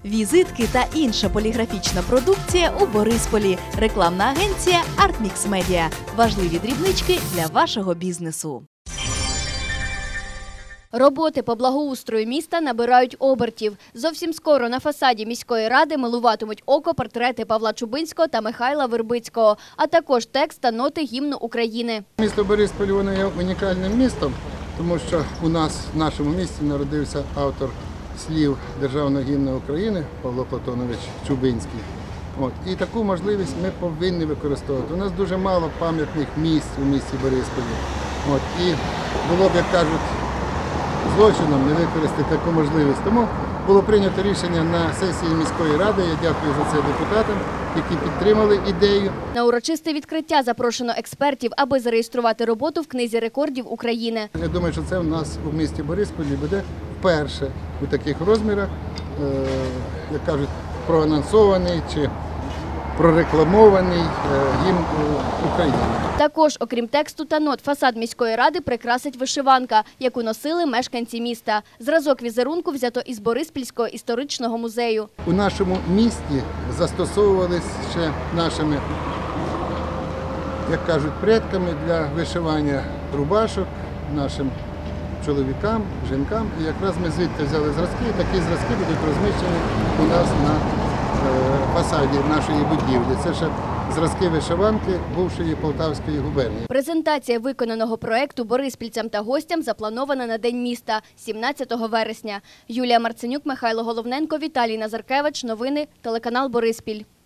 Візитки та інша поліграфічна продукція у Борисполі. Рекламна агенція «Артмікс Медіа». Важливі дрібнички для вашого бізнесу. Роботи по благоустрою міста набирають обертів. Зовсім скоро на фасаді міської ради милуватимуть око портрети Павла Чубинського та Михайла Вербицького, а також текст та ноти гімну України. Місто Бориспіль воно є унікальним містом, тому що у нас в нашому місті народився автор слів Державного гімну України Павло Платонович Чубинський. І таку можливість ми повинні використовувати. У нас дуже мало пам'ятних місць у місті Борисполі. І було б, як кажуть, злочином не використати таку можливість. Тому було прийнято рішення на сесії міської ради. Я дякую за це депутатам, які підтримали ідею. На урочисте відкриття запрошено експертів, аби зареєструвати роботу в Книзі рекордів України. Я думаю, що це у нас у місті Борисполі буде вперше у таких розмірах, як кажуть, проанонсований чи прорекламований гімн України. Також, окрім тексту та нот, фасад міської ради прикрасить вишиванка, яку носили мешканці міста. Зразок візерунку взято із Бориспільського історичного музею. У нашому місті застосовувалися ще нашими, як кажуть, предками для вишивання рубашок нашим чоловікам, жінкам. І якраз ми звідти взяли зразки, і такі зразки будуть розміщені у нас на фасаді нашої будівлі. Це ще зразки вишиванки бувшої Полтавської губернії. Презентація виконаного проєкту бориспільцям та гостям запланована на День міста – 17 вересня. Юлія Марценюк, Михайло Головненко, Віталій Назаркевич. Новини, телеканал Бориспіль.